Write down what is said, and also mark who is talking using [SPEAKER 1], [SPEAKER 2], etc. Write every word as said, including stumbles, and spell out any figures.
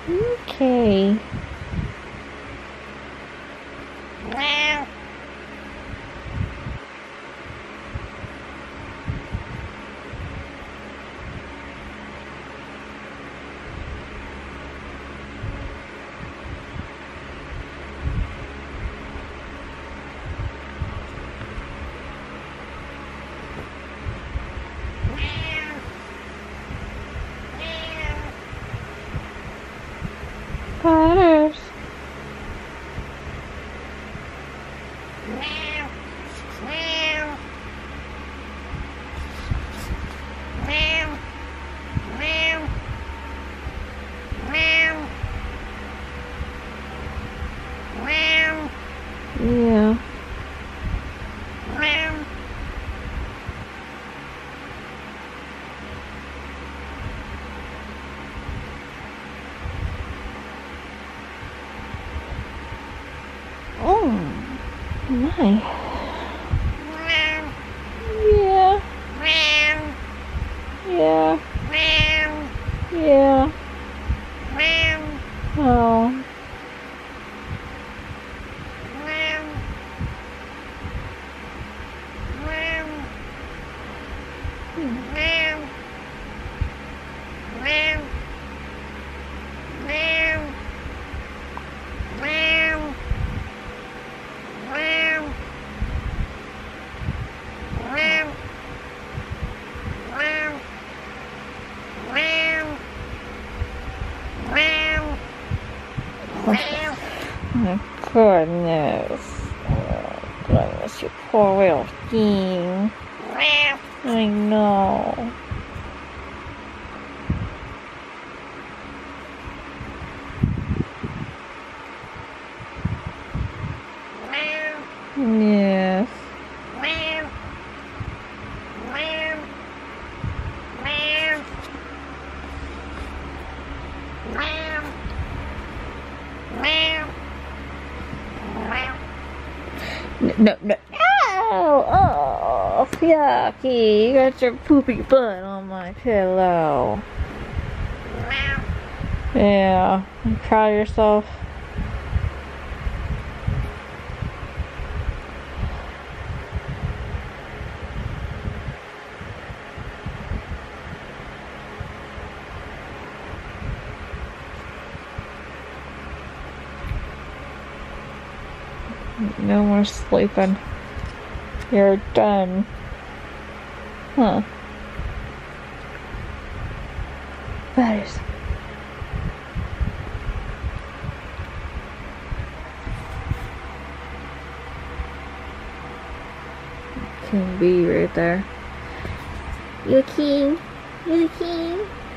[SPEAKER 1] Okay. Butters. Yeah. Oh my. Yeah. Yeah. Yeah. Oh. My goodness. Oh, goodness, you poor little thing. I know. Yes. No, no. Ow! Oh, yucky. You got your poopy butt on my pillow. Yeah. You proud of yourself? No more sleeping. You're done. Huh. Butters. King Bee right there. You king. You the king.